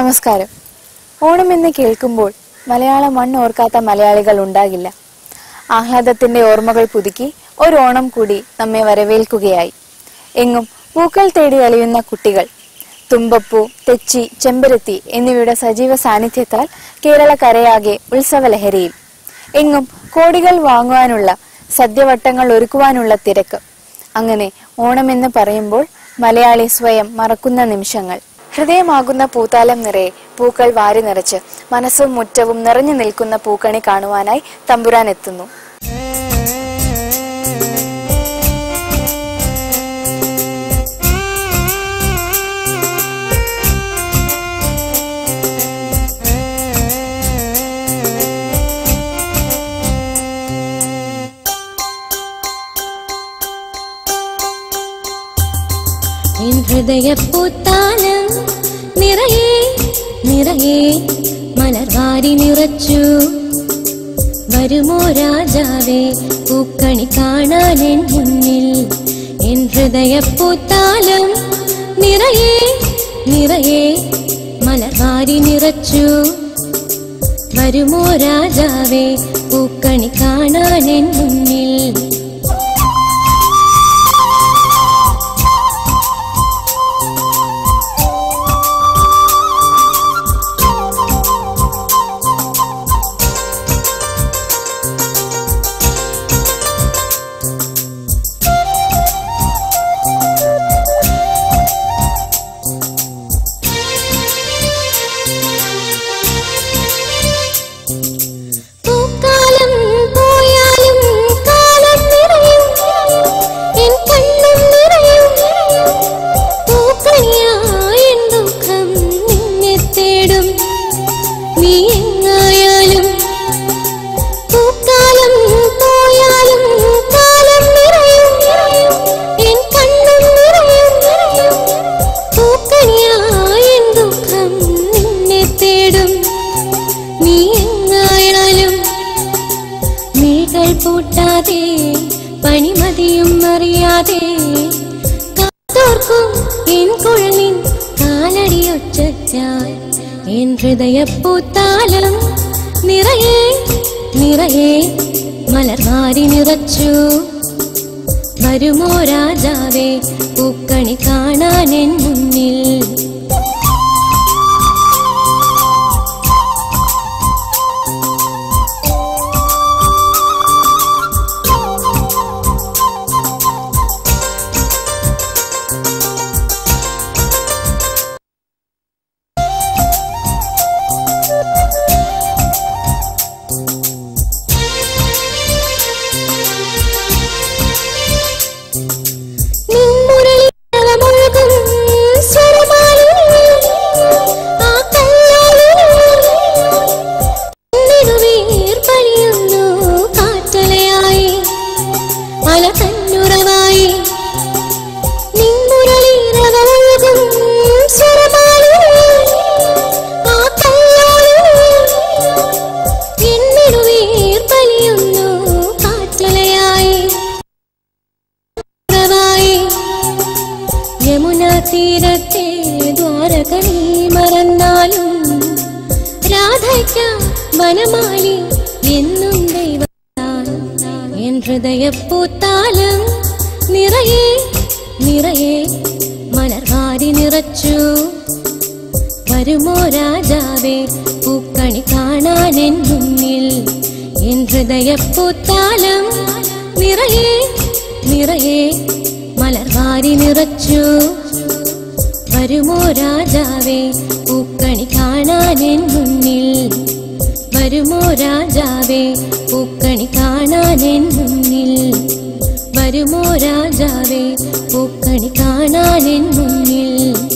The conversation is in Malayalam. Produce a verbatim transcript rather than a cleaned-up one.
നമസ്കാരം. ഓണം എന്ന് കേൾക്കുമ്പോൾ മലയാള മണ്ണ് ഓർക്കാത്ത മലയാളികൾ ഉണ്ടാകില്ല. ആഹ്ലാദത്തിന്റെ ഓർമ്മകൾ പുതുക്കി ഒരു ഓണം കൂടി നമ്മെ വരവേൽക്കുകയായി. എങ്ങും പൂക്കൾ തേടി അലയുന്ന കുട്ടികൾ, തുമ്പപ്പൂ, തെച്ചി, ചെമ്പരത്തി എന്നിവയുടെ സജീവ സാന്നിധ്യത്താൽ കേരളക്കരയാകെ ഉത്സവലഹരിയിൽ. എങ്ങും കോടികൾ വാങ്ങുവാനുള്ള, സദ്യവട്ടങ്ങൾ ഒരുക്കുവാനുള്ള തിരക്ക്. അങ്ങനെ ഓണമെന്ന് പറയുമ്പോൾ മലയാളി സ്വയം മറക്കുന്ന നിമിഷങ്ങൾ. ഹൃദയമാകുന്ന പൂത്താലം നിറയെ പൂക്കൾ വാരി നിറച്ച് മനസ്സും മുറ്റവും നിറഞ്ഞു നിൽക്കുന്ന പൂക്കണി കാണുവാനായി തമ്പുരാൻ എത്തുന്നു. ഹൃദയപ്പൂത്താലം നിറയെ നിറയെ മലർവാരി നിറച്ചു. വരുമോ രാജാവേ പൂക്കണി കാണാൻ എൻ മുന്നിൽ. എൻ ഹൃദയപ്പൂത്താലം നിറയെ നിറയെ മലർവാരി നിറച്ചു. വരുമോ രാജാവേ പൂക്കണി കാണാൻ എൻ മുന്നിൽ. പൂട്ടാതെ പണിമതിയും അറിയാതെ കാത്തോർക്കും എൻ കുഴലിൻ കാലടിയൊച്ചാൽ. എൻ ഹൃദയപ്പൂത്താലം നിറയെ നിറയെ മലർവാരി നിറച്ചു. വരുമോ രാജാവേ പൂക്കണി കാണാൻ എൻ മുന്നിൽ. തീരത്തെ ദ്വാരകണി മറന്നാലും രാധയ്ക്ക വനമാലി എന്നും ദൈവത്താൽ. എൻ ഹൃദയപ്പൂത്താലം നിറയെ നിറയെ മലർവാരി നിറച്ചു. വരുമോ രാജാവേ പൂക്കണി കാണാൻ എൻ മുന്നിൽ. എൻ ഹൃദയപ്പൂത്താലം നിറയെ നിറയെ മലർവാരി നിറച്ചു. വരുമോ രാജാവേ പൂക്കണി കാണാൻ എൻ മുന്നിൽ. വരുമോ രാജാവേ പൂക്കണി കാണാൻ എൻ മുന്നിൽ. വരുമോ രാജാവേ പൂക്കണി കാണാൻ എൻ മുന്നിൽ.